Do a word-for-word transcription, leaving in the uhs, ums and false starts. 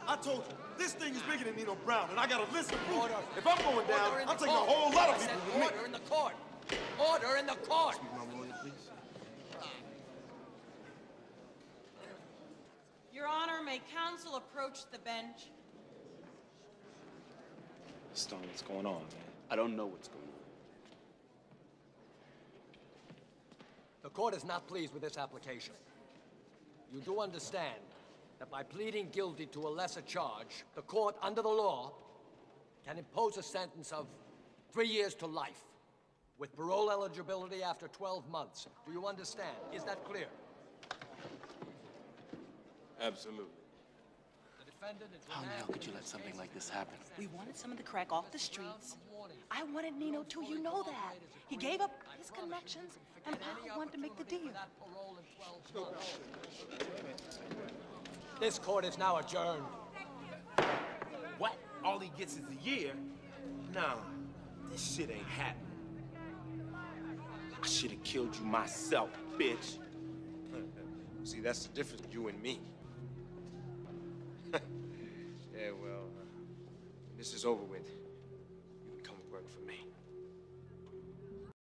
I told you, this thing is bigger than Nino Brown, and I got a list of proof. Order. If I'm going down, Order in I'm the taking court. a whole lot of I people said with order me. in the court. Order in the court. Speak my lawyer, please. Your Honor, may counsel approach the bench? Stone, what's going on, man? I don't know what's going on. The court is not pleased with this application. You do understand that by pleading guilty to a lesser charge, the court, under the law, can impose a sentence of three years to life, with parole eligibility after twelve months. Do you understand? Is that clear? Absolutely. The defendant is How in the hell could you let something like this happen? We wanted some of the crack off the streets. I wanted Nino too, you know that. He gave up his connections, and Papa wanted to make the deal. This court is now adjourned. What? All he gets is a year? Nah, this shit ain't happening. I should have killed you myself, bitch. See, that's the difference between you and me. Yeah, well, uh, this is over with.